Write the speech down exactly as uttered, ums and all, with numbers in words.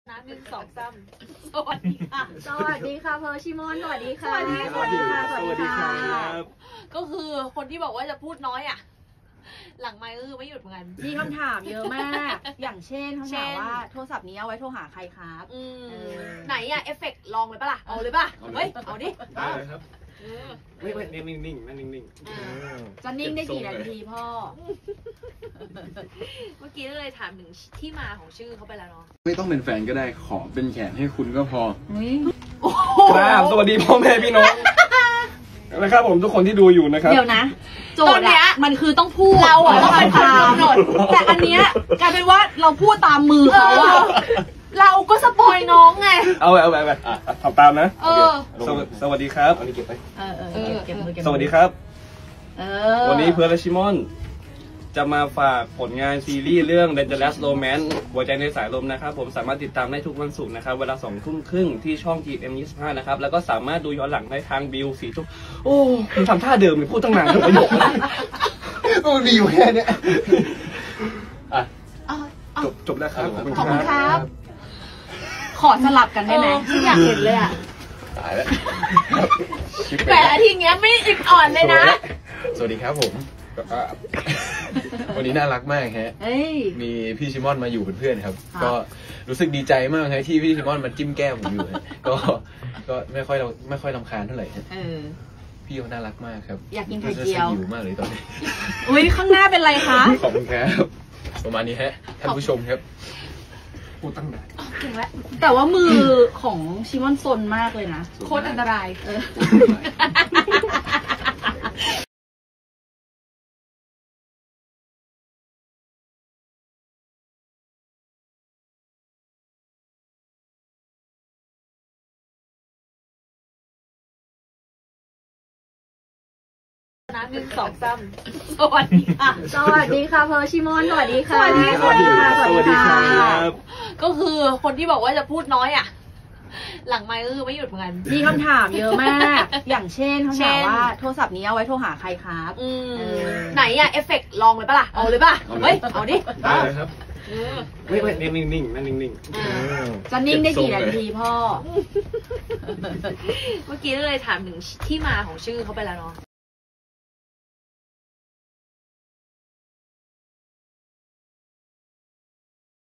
นะหนึ่งสองสามสวัสดีค่ะสวัสดีค่ะเพอร์ชิมอนสวัสดีค่ะสวัสดีค่ะสวัสดีค่ะสวัสดีค่ะก็คือคนที่บอกว่าจะพูดน้อยอ่ะหลังไมค์ก็คือไม่หยุดเหมือนกันมีคำถามเยอะมาก อย่างเช่นคำถามว่าโทรศัพท์นี้เอาไว้โทรหาใครครับไหนอะเอฟเฟกต์ลองเลยปะล่ะเอาเลยปะเฮ้ยเอาดิได้เลยครับไม่ไม่นิ่งนิ่งนิ่งนั่งนิ่งนิ่งจะนิ่งได้กี่นาทีพ่อเมื่อกี้เลยถามถึงที่มาของชื่อเขาไปแล้วเนาะไม่ต้องเป็นแฟนก็ได้ขอเป็นแขนให้คุณก็พอโอ้โหครับสวัสดีพ่อแม่พี่น้องนะครับผมทุกคนที่ดูอยู่นะครับเดี๋ยวนะโจทย์อะมันคือต้องพูดเราอะต้องเป็นคนกำหนดแต่อันเนี้ยกลายเป็นว่าเราพูดตามมือเขาอะเราก็สปอยน้องไงเอาไปเอาไปไปทำตามนะเออสวัสดีครับอันนี้เก็บไปเออเออเก็บมือเก็บมือสวัสดีครับเออวันนี้เพื่อนและชิมอนจะมาฝากผลงานซีรีส์เรื่อง Dangerous Romance หัวใจในสายลมนะครับผมสามารถติดตามได้ทุกวันศุกร์นะครับเวลาสองทุ่มครึ่งที่ช่อง จี เอ็ม ยี่สิบห้านะครับแล้วก็สามารถดูย้อนหลังได้ทางบิลสี่ทุ่มโอ้ผมทำท่าเดิมเลยพูดตั้งนานทั้งประโยคโอ้มีอยู่แค่นี้อ่ะจบจบแล้วครับขอบคุณครับขอสลับกันได้ไหมอยากเห็นเลยอ่ะตายแล้วแต่ทีเงี้ยไม่อิ่มอ่อนเลยนะสวัสดีครับผมวันนี้น่ารักมากฮะมีพี่ชิมอนมาอยู่เป็นเพื่อนครับก็รู้สึกดีใจมากครับที่พี่ชิมอนมาจิ้มแก้มผมอยู่ก็ก็ไม่ค่อยเราไม่ค่อยรำคาญเท่าไหร่ฮะพี่เขาน่ารักมากครับอยากกินไข่เจียวอยู่มากเลยตอนนี้อุ้ยข้างหน้าเป็นไรคะขอบคุณครับประมาณนี้ฮะท่านผู้ชมครับพูดตั้งนานเก่งแล้วแต่ว่ามือของชิมอนซนมากเลยนะโคตรอันตรายเออนะหนึ่งสองสามสวัสดีค่ะสวัสดีค่ะเพอร์ชิมอนสวัสดีค่ะสวัสดีค่ะสวัสดีค่ะก็คือคนที่บอกว่าจะพูดน้อยอ่ะหลังไมค์ก็คือไม่หยุดเหมือนกันมีคำถามเยอะมาก อย่างเช่นคำถามว่าโทรศัพท์นี้เอาไว้โทรหาใครครับไหนอะเอฟเฟกต์ลองเลยปะล่ะเอาเลยปะเฮ้ยเอาดิได้เลยครับไม่ไม่นิ่งนิ่งนิ่งนั่งนิ่งนิ่งจะนิ่งได้กี่นาทีพ่อเมื่อกี้เลยถามถึงที่มาของชื่อเขาไปแล้วเนาะ